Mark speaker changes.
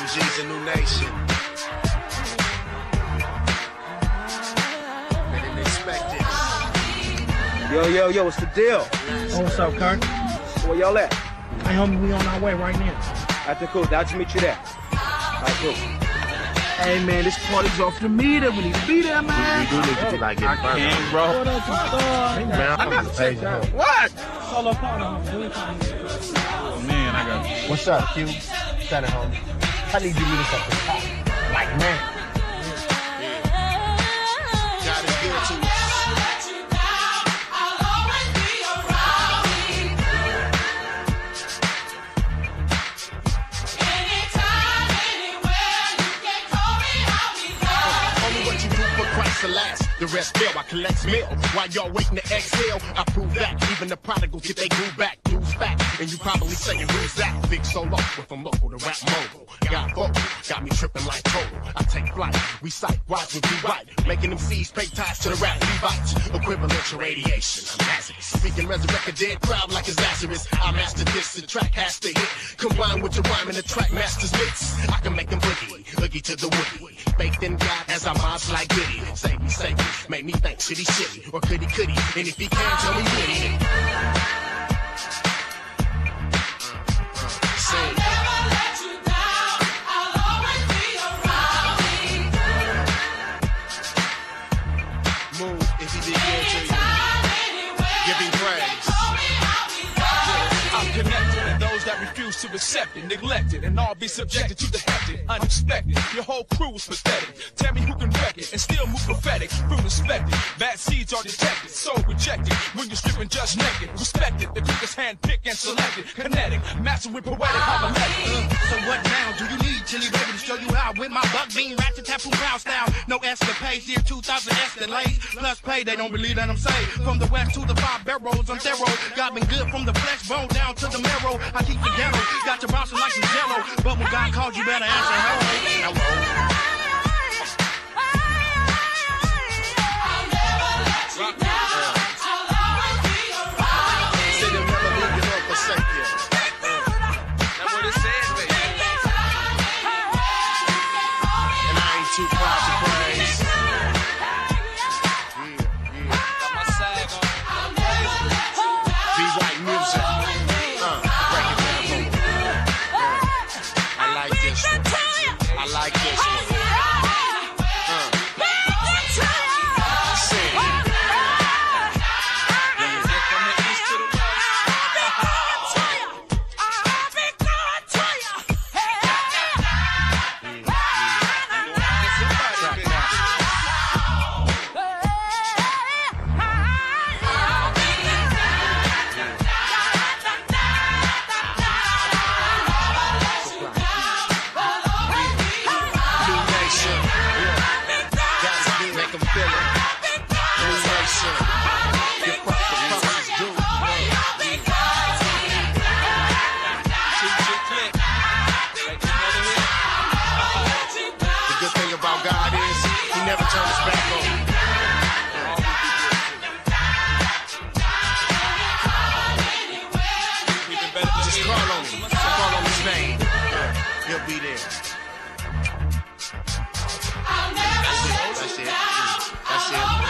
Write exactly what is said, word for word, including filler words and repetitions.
Speaker 1: G's a new nation. They didn't expect this.
Speaker 2: Yo, yo, yo, what's the deal?
Speaker 3: Oh, what's up, Kirk?
Speaker 2: Where y'all at?
Speaker 3: Hey, homie, we on our way right now.
Speaker 2: After cool, I'll just meet you there. All right, cool.
Speaker 3: Hey, man, this party's off the meter. We need to be there, man.
Speaker 1: We do need to be like getting
Speaker 2: I can't, bro.
Speaker 3: What up, uh,
Speaker 1: Man, I got to pay you.
Speaker 2: What?
Speaker 3: Solo partner, homie.
Speaker 2: Oh, man, I got you.
Speaker 4: What's up, Q? Stand at home. I need you to meet us at the top. Like, man.
Speaker 1: God is good to us. To last, the rest bill, I collect meal. While y'all waiting to exhale, I prove that even the prodigals get they groove back, lose back. And you probably saying, who's that? Big solo, went from local to rap mogul. Got vocal, got me tripping like total. I take flight, recite, watch me B-Rite, making them C's pay ties to the rap Levites. Equivalent to radiation, I'm Lazarus. Speaking resurrect a dead crowd like it's Lazarus. I master this, the track has to hit. Combine with the rhyme and the track master's mix. I can make them boogie, boogie to the woody. Baked in God as I mods like Goody. Save me, save me, make me think shitty shitty. Or could he, could he? And if he can, tell me would he? I'll never let you down. I'll always be around me. Move if he did good to you. Give him praise.
Speaker 5: I'm connected, and those that refuse to accept it, neglected, and all be subjected to the hectic, unexpected. Your whole crew is pathetic. Tell me who can wreck it and still move prophetic. Fruit inspected, bad seeds are detected, so rejected. When you're stripping just naked, respected. The quickest hand picked and selected, kinetic, master with poetic homiletic.
Speaker 6: Uh, so what now? Do you need Chili Baby to show you how? With my buck bean ratchet tattoo brown style, no escapades here, two thousand escalades plus pay. They don't believe that I'm saved. From the west to the five barrels, I'm thorough. Got me good from the flesh bone down to the marrow. I keep the ghetto, got your bouncing like some jello. But when God called you, better answer hello. Hello.
Speaker 5: I'll never let you down. I'll always be around you.
Speaker 1: Say they'll never leave you nor forsake you. That's what it says, baby. And I ain't too proud to praise. Yeah, yeah.
Speaker 5: Got my side on.
Speaker 1: I'll never let you down. B-Rite music. Uh, break it down for me. I like this one. I like this one. Uh. Sing. He'll be there.
Speaker 5: I'll never
Speaker 1: That's it. That's it. That's it.